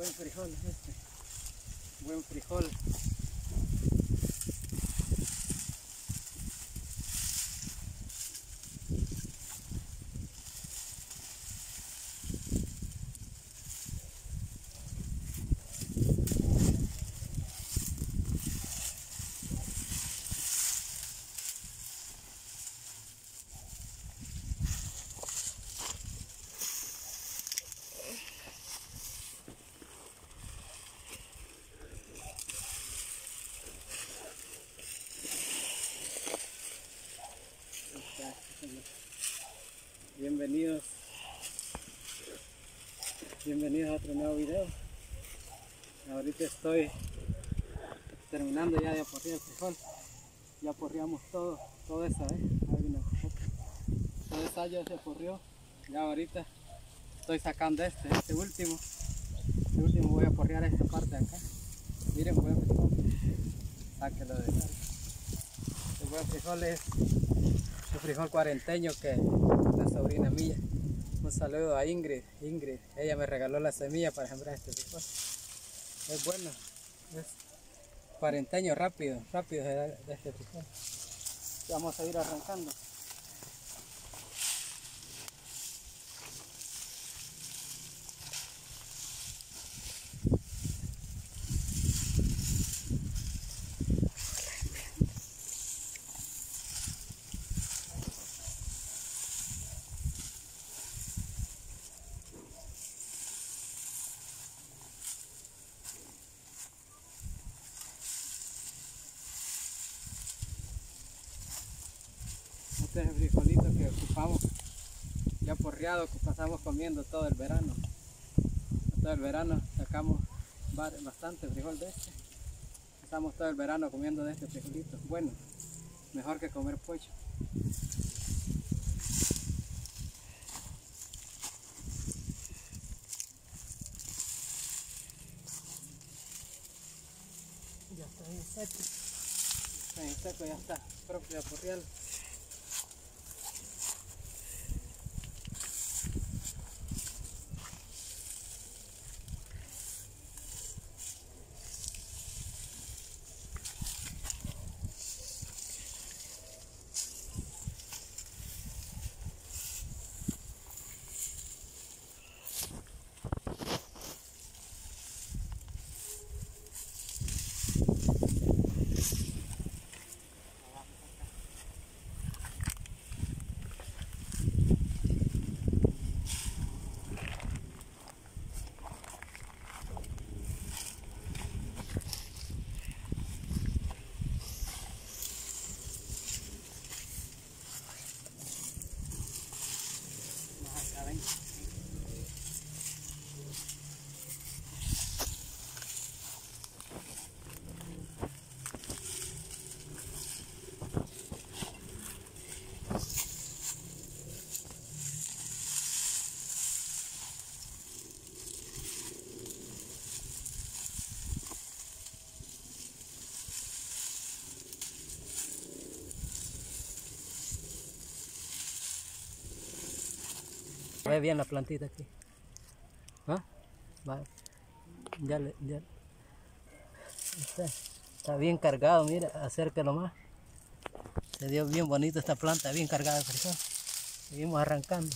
Buen frijol es este. Buen frijol. Bienvenidos a otro nuevo video. Ahorita estoy terminando ya de aporrear el frijol. Ya aporreamos todo eso, todo esa ya se aporreó. Ya ahorita estoy sacando este último voy a aporrear esta parte de acá. Miren, buen frijol, sáquelo de acá. Este buen frijol es un frijol cuarenteño que la sobrina mía. Un saludo a Ingrid, ella me regaló la semilla para sembrar este frijol. Es bueno, es cuarenteño, rápido de este frijol. Vamos a ir arrancando. Este es el frijolito que ocupamos, ya porreado, que pasamos comiendo todo el verano. Todo el verano sacamos bastante frijol de este. Pasamos todo el verano comiendo de este frijolito. Bueno, mejor que comer pollo. Ya está bien seco. Está bien seco, ya está propio de aporrearlo. Ve bien la plantita aquí. ¿Ah? Va. Ya está bien cargado, mira, acérquelo más. Se dio bien bonito esta planta, bien cargada de frijol. Seguimos arrancando.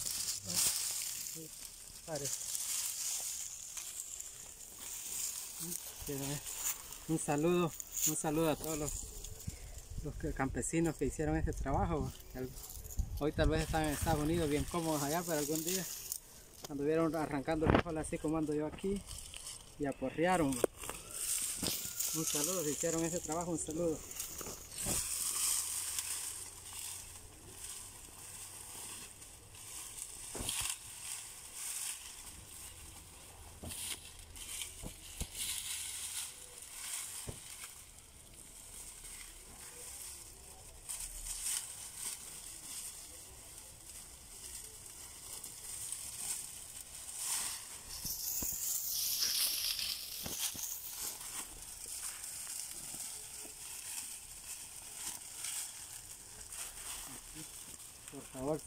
Un saludo a todos los campesinos que hicieron este trabajo. Hoy tal vez están en Estados Unidos bien cómodos allá, pero algún día anduvieron arrancando el frijol así como ando yo aquí y aporrearon. Un saludo, si hicieron ese trabajo, un saludo. Por favor,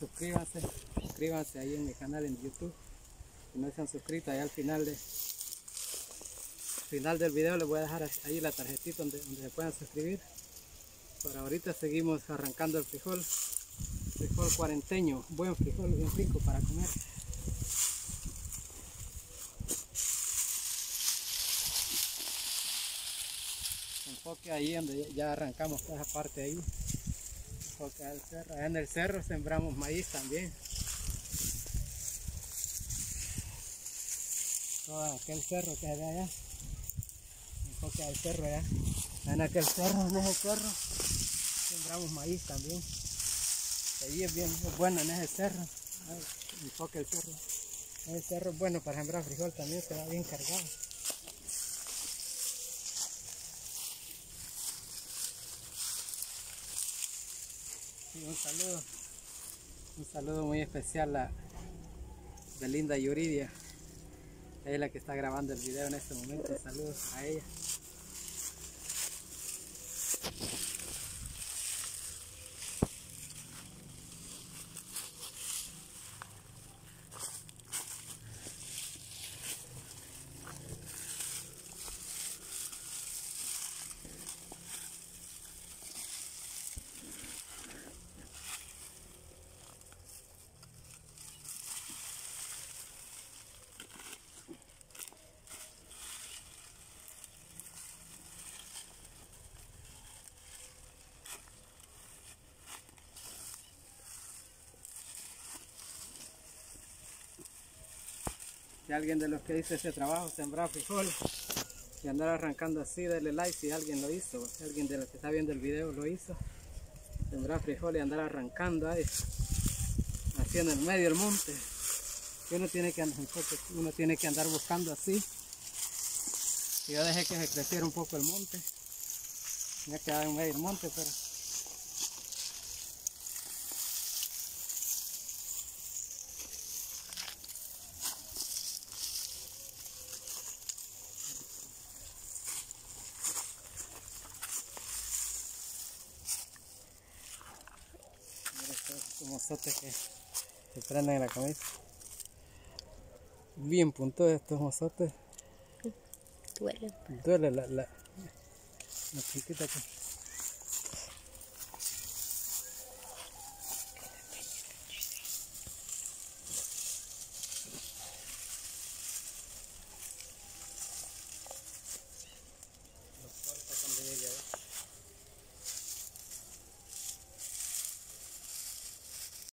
suscríbanse ahí en mi canal en YouTube. Si no se han suscrito, ahí al final final del video les voy a dejar ahí la tarjetita donde se puedan suscribir. Por ahorita seguimos arrancando el frijol cuarenteño, buen frijol, bien rico para comer. Enfoque ahí donde ya arrancamos toda esa parte ahí. Enfoque al cerro. Allá en el cerro sembramos maíz también. Todo aquel cerro que se ve allá. Enfoque al cerro allá. En aquel cerro, en ese cerro, sembramos maíz también. Ahí es bien bueno en ese cerro. Enfoque el cerro. Ese cerro es bueno para sembrar frijol también, se va bien cargado. Sí, un saludo muy especial a Belinda Yuridia. Ella es la que está grabando el video en este momento. Saludos a ella. Si alguien de los que hizo ese trabajo, sembrar frijol y andar arrancando así, denle like si alguien lo hizo. Si alguien de los que está viendo el video lo hizo, sembrar frijol y andar arrancando ahí, así en el medio del monte. Y uno tiene que andar buscando así. Y yo dejé que se creciera un poco el monte. Me quedaba en medio del monte, pero estos mozotes que se prenden en la camisa. Bien puntudos estos mozotes. Duele. Duele la puntita aquí.